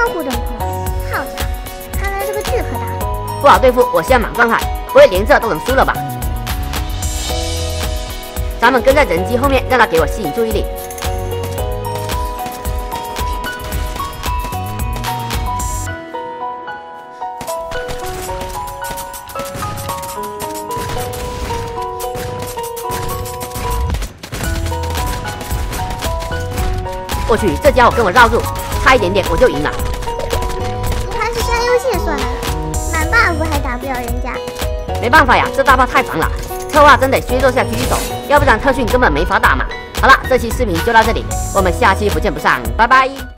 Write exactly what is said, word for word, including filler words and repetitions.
互动控，好家伙，看来这个巨可大。 不好对付，我现在满状态，不会连这都能输了吧？咱们跟在人机后面，让他给我吸引注意力。我去，这家伙跟我绕住，差一点点我就赢了。 你还是下游戏算了，满 buff 还打不了人家。 没办法呀，这大炮太烦了，策划真得削弱下狙击手，要不然特训根本没法打嘛。好了，这期视频就到这里，我们下期不见不散，拜拜。